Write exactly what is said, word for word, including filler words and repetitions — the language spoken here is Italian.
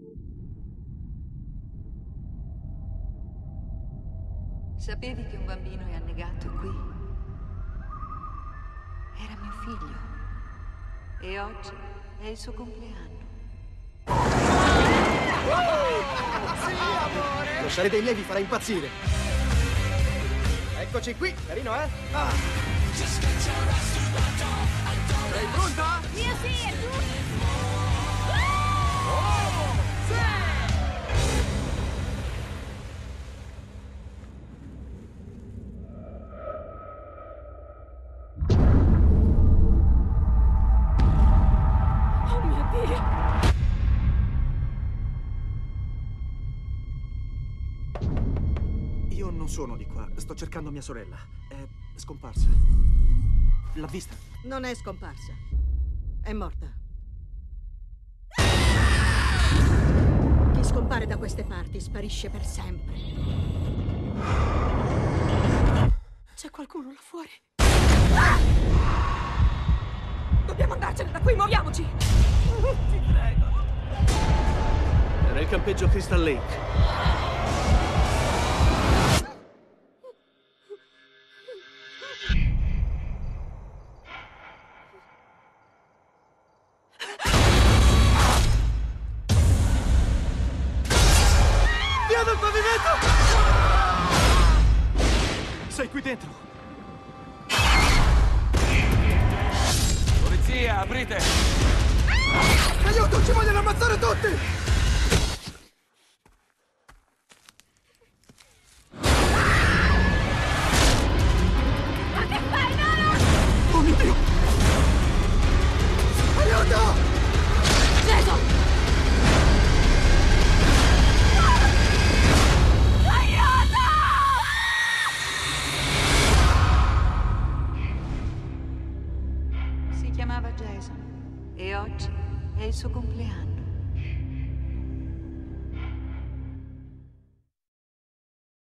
Sapevi che un bambino è annegato qui? Era mio figlio. E oggi è il suo compleanno. Sì, amore! Lasciare dei nevi farà impazzire. Eccoci qui, carino, eh? Ah. Sei pronta? Io sì, e tu? Oh, sì! Oh mio Dio! Io non sono di qua, sto cercando mia sorella. È scomparsa. L'ha vista? Non è scomparsa. È morta. Chi scompare da queste parti sparisce per sempre. C'è qualcuno là fuori. Ah! Dobbiamo andarcene da qui, muoviamoci! Ti prego. Era il campeggio Crystal Lake. Via dal pavimento! Sei qui dentro! Polizia, aprite! Aiuto, ci vogliono ammazzare tutti! Ma che fai, Nola? Oh mio Dio! Aiuto! Jason! Aiuto! Si chiamava Jason e oggi è il suo compleanno.